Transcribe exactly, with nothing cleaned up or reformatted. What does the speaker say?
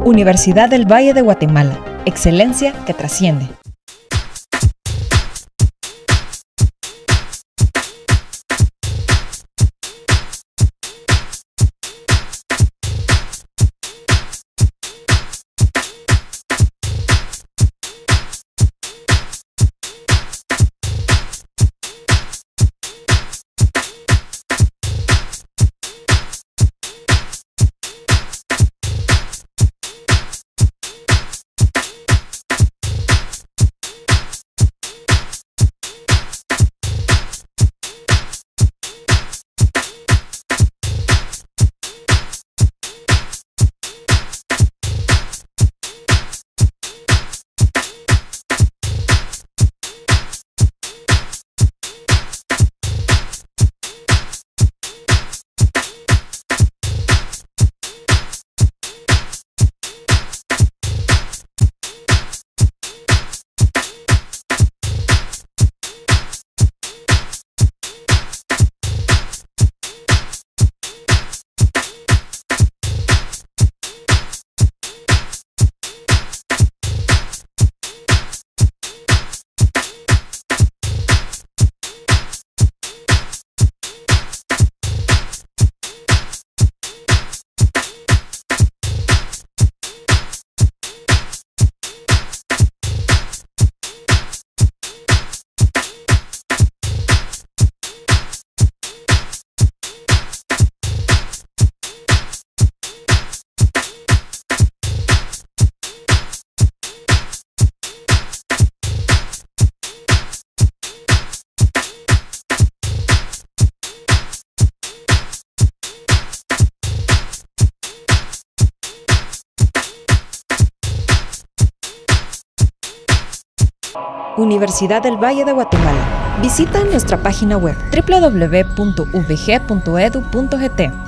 Universidad del Valle de Guatemala. Excelencia que trasciende. Universidad del Valle de Guatemala. Visita nuestra página web doble u doble u doble u punto u v g punto e d u punto g t.